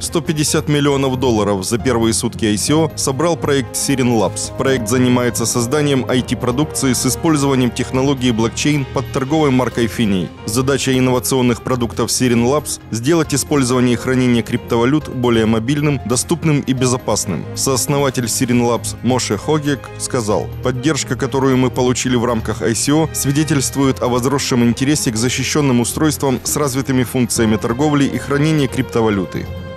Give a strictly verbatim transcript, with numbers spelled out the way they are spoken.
сто пятьдесят миллионов долларов за первые сутки ай си о собрал проект Sirin Labs. Проект занимается созданием ай ти-продукции с использованием технологии блокчейн под торговой маркой Finney. Задача инновационных продуктов Sirin Labs – сделать использование и хранение криптовалют более мобильным, доступным и безопасным. Сооснователь Sirin Labs Моше Хогек сказал: «Поддержка, которую мы получили в рамках ай си о, свидетельствует о возросшем интересе к защищенным устройствам с развитыми функциями торговли и хранения криптовалюты».